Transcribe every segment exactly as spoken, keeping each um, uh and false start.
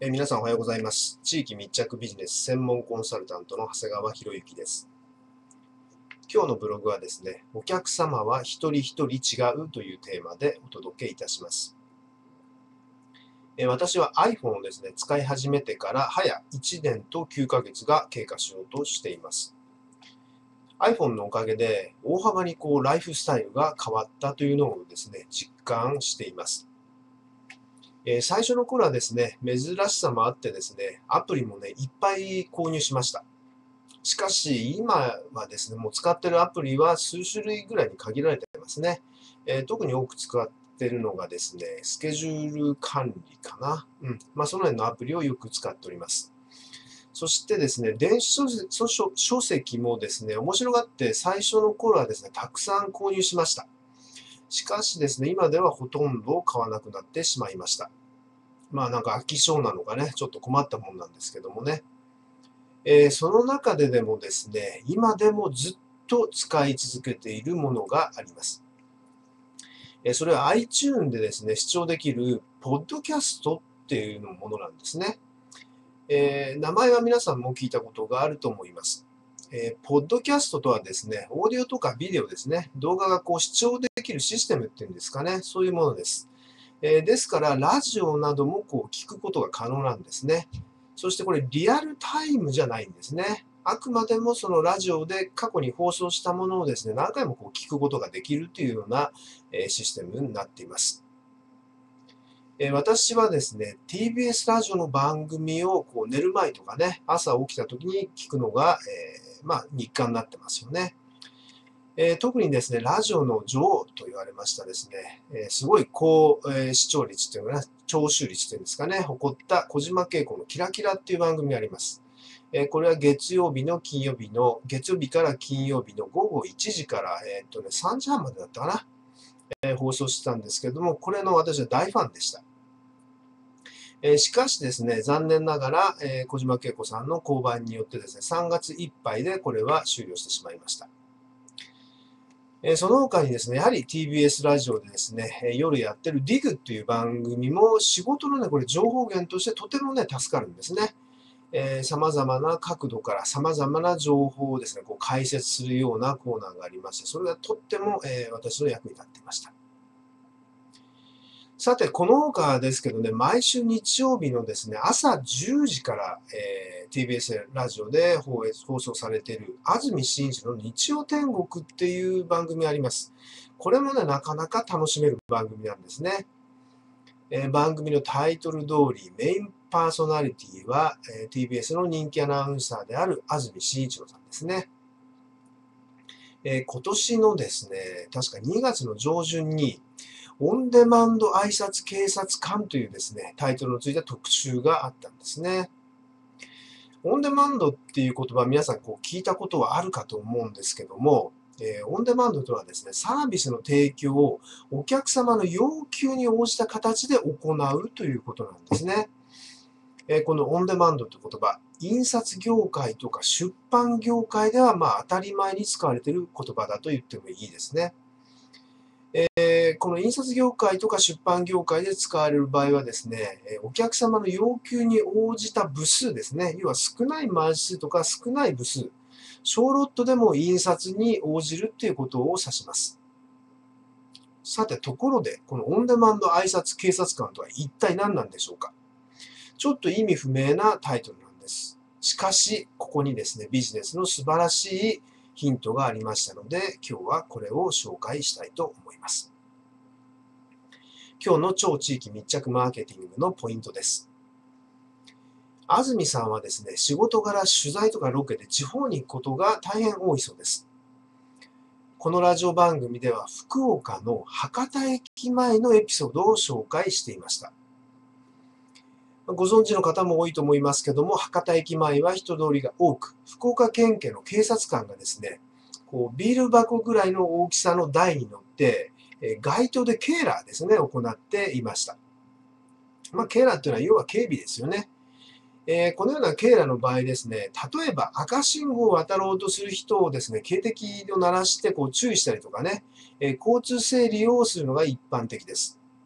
えー皆さんおはようございます。地域密着ビジネス専門コンサルタントの長谷川博之です。今日のブログはですね、お客様は一人一人違うというテーマでお届けいたします。えー私は iPhone をですね、使い始めてから早いちねんときゅうかげつが経過しようとしています。iPhone のおかげで大幅にこうライフスタイルが変わったというのをですね、実感しています。えー最初の頃はですね、珍しさもあってですね、アプリもね、いっぱい購入しました。しかし、今はですね、もう使ってるアプリは数種類ぐらいに限られていますね。えー特に多く使ってるのがですね、スケジュール管理かな。うん。まあ、その辺のアプリをよく使っております。そしてですね、電子書籍書書書籍もですね、面白がって最初の頃はですね、たくさん購入しました。しかしですね、今ではほとんど買わなくなってしまいました。まあなんか飽き性なのかね、ちょっと困ったもんなんですけどもね。えーその中ででもですね、今でもずっと使い続けているものがあります。えーそれは iTunes でですね、視聴できるポッドキャストっていうのものなんですね。えー名前は皆さんも聞いたことがあると思います。えーポッドキャストとはですね、オーディオとかビデオですね、動画がこう視聴できるシステムっていうんですかね、そういうものです。えーですから、ラジオなどもこう聞くことが可能なんですね。そしてこれ、リアルタイムじゃないんですね。あくまでもそのラジオで過去に放送したものをですね、何回もこう聞くことができるというようなえーシステムになっています。えー私はですね、ティービーエス ラジオの番組をこう寝る前とかね、朝起きた時に聞くのが、えーまあ、日課になってますよね。えー特にですね、ラジオの女王と言われましたですね、えーすごい高、えー視聴率というのかな、聴取率というんですかね、誇った小島慶子のキラキラっていう番組があります。えーこれは月曜日の金曜日の、月曜日から金曜日の午後いちじから、えーっとね、さんじはんまでだったかな、えー放送してたんですけども、これの私は大ファンでした。えーしかしですね、残念ながら、えー小島慶子さんの降板によってですね、さんがついっぱいでこれは終了してしまいました。えーその他にですね、やはり ティービーエス ラジオでですね、えー夜やってる ディグ っていう番組も仕事のね、これ情報源としてとてもね、助かるんですね。えー様々な角度から様々な情報をですね、こう解説するようなコーナーがありまして、それがとっても、えー私の役に立っていました。さて、この他ですけどね、毎週日曜日のですね、朝じゅうじから、えー ティービーエス ラジオで放映放送されている安住紳一の日曜天国っていう番組があります。これもね、なかなか楽しめる番組なんですね。えー番組のタイトル通り、メインパーソナリティは、えー ティービーエス の人気アナウンサーである安住紳一郎さんですね。えー今年のですね、確かにがつの上旬に、オンデマンド挨拶警察官というですね、タイトルのついた特集があったんですね。オンデマンドっていう言葉、皆さんこう聞いたことはあるかと思うんですけども、えーオンデマンドとはですね、サービスの提供をお客様の要求に応じた形で行うということなんですね。えーこのオンデマンドという言葉、印刷業界とか出版業界ではまあ当たり前に使われている言葉だと言ってもいいですね。えーこの印刷業界とか出版業界で使われる場合はですね、えーお客様の要求に応じた部数ですね、要は少ない枚数とか少ない部数、小ロットでも印刷に応じるということを指します。さて、ところで、このオンデマンド挨拶警察官とは一体何なんでしょうか。ちょっと意味不明なタイトルなんです。しかし、ここにですね、ビジネスの素晴らしいヒントがありましたので、今日はこれを紹介したいと思います。今日の超地域密着マーケティングのポイントです。安住さんはですね、仕事柄取材とかロケで地方に行くことが大変多いそうです。このラジオ番組では福岡の博多駅前のエピソードを紹介していました。ご存知の方も多いと思いますけども、博多駅前は人通りが多く、福岡県警の警察官がですね、こうビール箱ぐらいの大きさの台に乗って、え街頭でケーラーですね、行っていました。まあ、ケーラーっていうのは要は警備ですよね。えーこのようなケーラーの場合ですね、例えば赤信号を渡ろうとする人をですね、警笛を鳴らしてこう注意したりとかね、えー交通整理をするのが一般的です。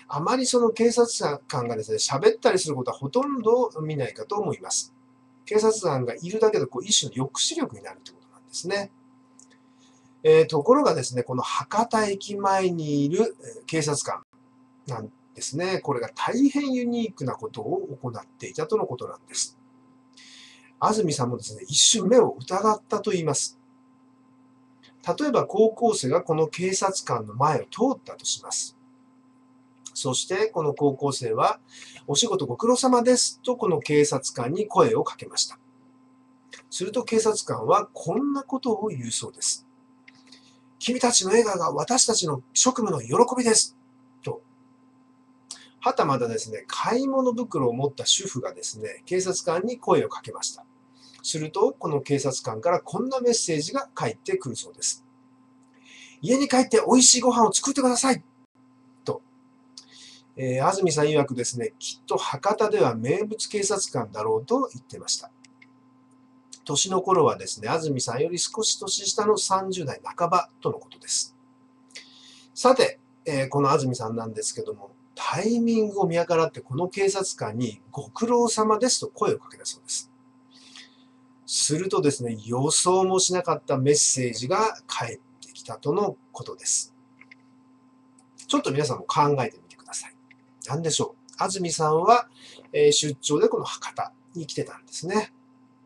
あまりその警察官がですね、喋ったりすることはほとんど見ないかと思います。警察官がいるだけでこう一種の抑止力になるということなんですね。えー、ところがですね、この博多駅前にいる警察官なんですね、これが大変ユニークなことを行っていたとのことなんです。安住さんもですね、一瞬目を疑ったと言います。例えば高校生がこの警察官の前を通ったとします。そしてこの高校生は、お仕事ご苦労様ですとこの警察官に声をかけました。すると警察官はこんなことを言うそうです。君たちの笑顔が私たちの職務の喜びです。と。はたまたですね、買い物袋を持った主婦がですね、警察官に声をかけました。すると、この警察官からこんなメッセージが返ってくるそうです。家に帰って美味しいご飯を作ってください。と。えー、安住さん曰くですね、きっと博多では名物警察官だろうと言ってました。年の頃はですね、安住さんより少し年下のさんじゅう代半ばとのことです。さて、えー、この安住さんなんですけども、タイミングを見計らってこの警察官にご苦労様ですと声をかけたそうです。するとですね、予想もしなかったメッセージが返ってきたとのことです。ちょっと皆さんも考えてみてください。何でしょう。安住さんは、えー、出張でこの博多に来てたんですね。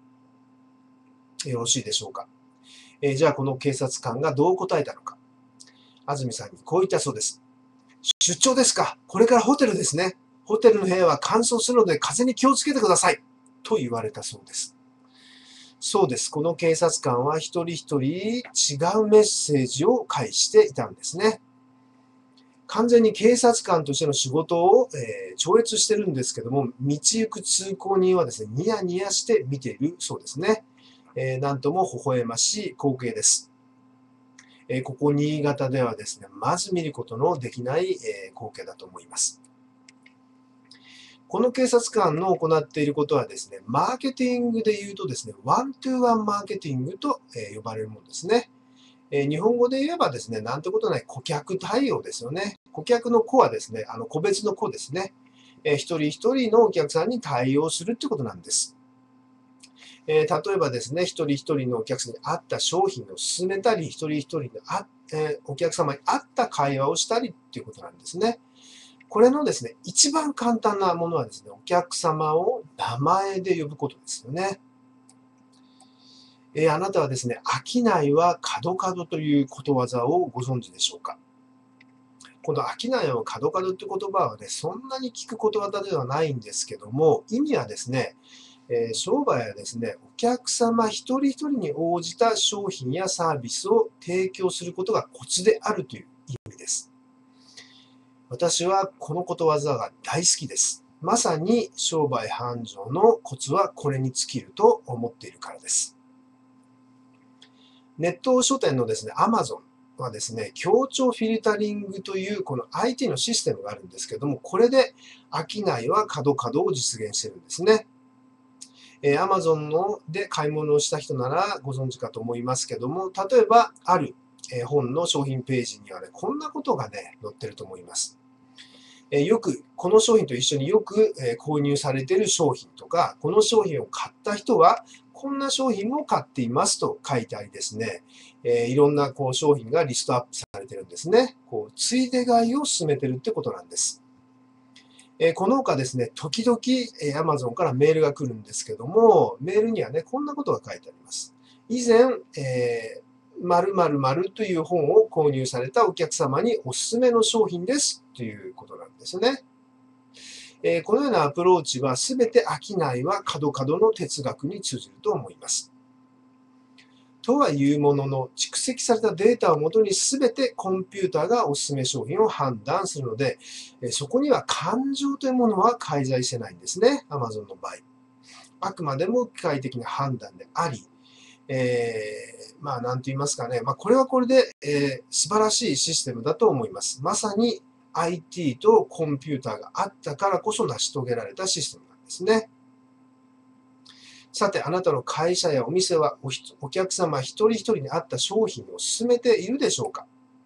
よろしいでしょうか。えー、じゃあこの警察官がどう答えたのか。安住さんにこう言ったそうです。出張ですか。これからホテルですね。ホテルの部屋は乾燥するので風に気をつけてください。と言われたそうです。そうです。この警察官は一人一人違うメッセージを返していたんですね。完全に警察官としての仕事を、えー、超越してるんですけども、道行く通行人はですね、ニヤニヤして見ているそうですね。えー、なんとも微笑ましい光景です。えー、ここ新潟ではですね、まず見ることのできない、えー、光景だと思います。この警察官の行っていることはですね、マーケティングで言うとですね、ワントゥーワンマーケティングと呼ばれるものですね。日本語で言えばですね、なんてことない顧客対応ですよね。顧客の子はですね、あの個別の子ですね。一人一人のお客さんに対応するということなんです。例えばですね、一人一人のお客さんに合った商品を勧めたり、一人一人のあ、えー、お客様に合った会話をしたりということなんですね。これのですね、一番簡単なものはですね、お客様を名前で呼ぶことですよね。えー、あなたはですね、商いは角々ということわざをご存知でしょうか。この商いは角々という言葉はね、そんなに聞くことわざではないんですけども、意味はですね、えー、商売はですね、お客様一人一人に応じた商品やサービスを提供することがコツであるという意味です。私はこのことわざが大好きです。まさに商売繁盛のコツはこれに尽きると思っているからです。ネット書店のですね、Amazon はですね、協調フィルタリングというこの アイティー のシステムがあるんですけども、これで商いは角々を実現しているんですね。えー、Amazon ので買い物をした人ならご存知かと思いますけども、例えばある本の商品ページにはね、こんなことがね、載ってると思います。えー、よく、この商品と一緒によく、えー、購入されている商品とか、この商品を買った人は、こんな商品も買っていますと書いてありですね、えー、いろんなこう商品がリストアップされてるんですね。こうついで買いを進めてるってことなんです。えー、この他ですね、時々、えー、Amazon からメールが来るんですけども、メールにはね、こんなことが書いてあります。以前、えー〇〇〇という本を購入されたお客様におすすめの商品ですということなんですね。えー、このようなアプローチはすべて商いは角々の哲学に通じると思います。とはいうものの、蓄積されたデータをもとにすべてコンピューターがおすすめ商品を判断するので、そこには感情というものは介在してないんですね。Amazon の場合。あくまでも機械的な判断であり、えー、まあ、なんと言いますかね。まあ、これはこれで、えー、素晴らしいシステムだと思います。まさに アイティー とコンピューターがあったからこそ成し遂げられたシステムなんですね。さて、あなたの会社やお店は お, お客様一人一人に合った商品を進めているでしょうか。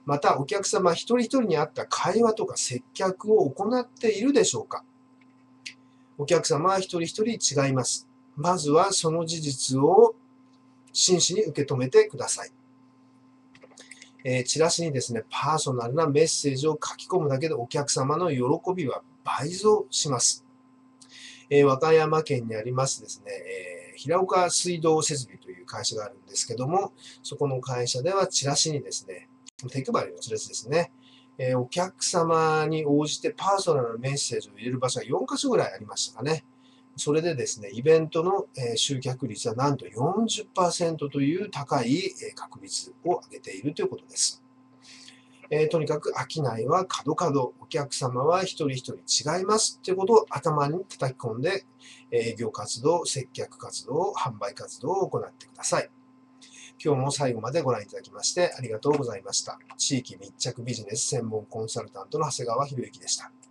また、お客様一人一人に合った会話とか接客を行っているでしょうか。お客様は一人一人違います。まずはその事実を真摯に受け止めてください。えー、チラシにですね、パーソナルなメッセージを書き込むだけでお客様の喜びは倍増します。えー、和歌山県にありますですね、えー、平岡水道設備という会社があるんですけども、そこの会社ではチラシにですね、手配りのチラシですね、えー、お客様に応じてパーソナルなメッセージを入れる場所がよんかしょぐらいありましたかね。それでですね、イベントの集客率はなんと よんじゅっパーセント という高い確率を上げているということです。えー、とにかく商いは角々、お客様は一人一人違いますということを頭に叩き込んで、営業活動、接客活動、販売活動を行ってください。今日も最後までご覧いただきましてありがとうございました。地域密着ビジネス専門コンサルタントの長谷川博之でした。